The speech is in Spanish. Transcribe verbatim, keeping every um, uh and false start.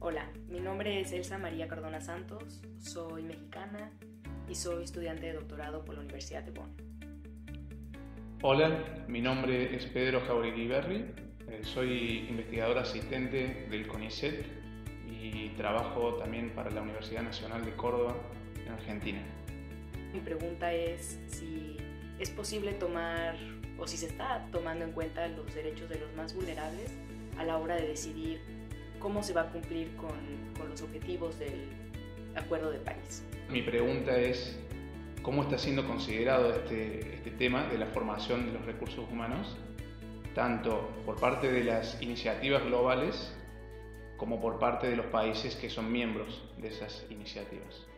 Hola, mi nombre es Elsa María Cardona Santos, soy mexicana y soy estudiante de doctorado por la Universidad de Bonn. Hola, mi nombre es Pedro Jauregui Berri, eh, soy investigador asistente del CONICET y trabajo también para la Universidad Nacional de Córdoba, en Argentina. Mi pregunta es si es posible tomar o si se está tomando en cuenta los derechos de los más vulnerables a la hora de decidir cómo se va a cumplir con, con los objetivos del Acuerdo de París. Mi pregunta es, ¿cómo está siendo considerado este, este tema de la formación de los recursos humanos, tanto por parte de las iniciativas globales como por parte de los países que son miembros de esas iniciativas?